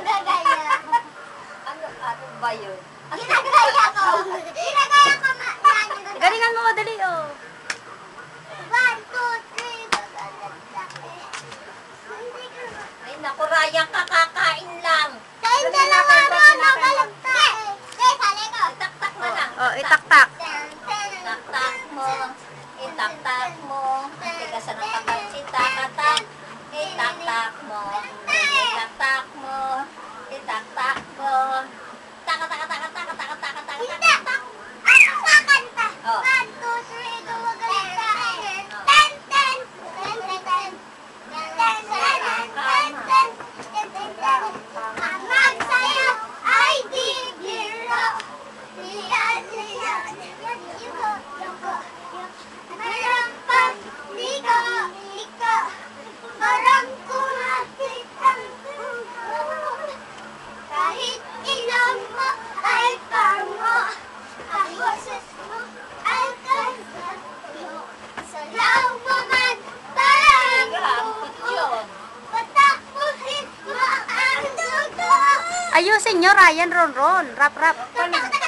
gagaya. Ano ba yun? Ginagaya ko. Ginagaya ko ma. Galingan mo, dali, oh. 1, 2, 3. Ay, naku, Ryan, kakakain lang. Kayong dalawa ron, nakalagta eh. Sali ko. Itaktak na lang. Oh, itaktak. Itaktak mo. Itaktak mo. Tigasan ng kapal. Itakatak. Itaktak mo. Itaktak mo. Itaktak mo. Taka, taka, taka, taka, taka, taka, taka, Hindi. taka. Ako kakanta. Oh. 1, 2, 3, go, magalagta eh. 10, 10. 10, 10, 10. 10, 10, 10. 10, 10, 10. Magsayo ay di biro. Liyan, liyan. Yuko, yuko. Marampang, liko, liko. Marangkumatik ang puso. Kahit ilang mo ay pango, ang boses mo ay kasalo. Salaw mo man parang Gampot yun. patapusin mo ang dugo. Ayusin nyo, Ryan, Ron. Rap, rap. Tak, tak, tak,